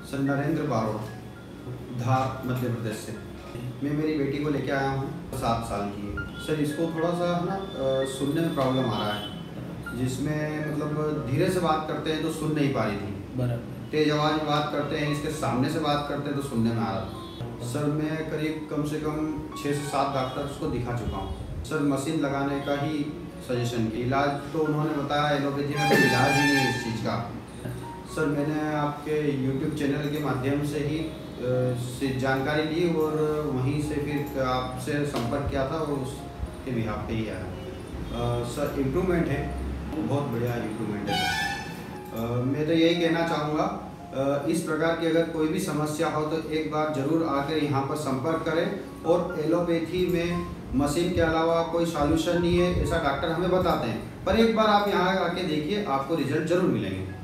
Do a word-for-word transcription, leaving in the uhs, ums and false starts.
Sir Narendra Barot, Dhar Madhya Pradesh से। मैं मेरी बेटी को लेके आया हूँ, सात साल की है। सर इसको थोड़ा सा ना सुनने में प्रॉब्लम आ रहा है, जिसमें मतलब धीरे से बात करते हैं तो सुन नहीं पा रही थी, बराबर। तेज आवाज़ में बात करते हैं, इसके सामने से बात करते हैं तो सुनने में आ रहा था। सर मैं करीब कम से कम छः से सात डॉक्टर्स को दिखा चुका हूँ। सर मशीन लगाने का ही सजेशन की, इलाज तो उन्होंने बताया एलोपैथी में कोई इलाज ही नहीं है इस चीज़ का। सर मैंने आपके यूट्यूब चैनल के माध्यम से ही से जानकारी ली और वहीं से फिर आपसे संपर्क किया था और उसके बिहाफ पे ही आया। सर इम्प्रूवमेंट है, बहुत बढ़िया इम्प्रूवमेंट है सर। मैं तो यही कहना चाहूँगा, इस प्रकार की अगर कोई भी समस्या हो तो एक बार ज़रूर आकर यहाँ पर संपर्क करें। और एलोपैथी में मशीन के अलावा कोई सॉल्यूशन नहीं है ऐसा डॉक्टर हमें बताते हैं, पर एक बार आप यहाँ आके देखिए, आपको रिजल्ट ज़रूर मिलेंगे।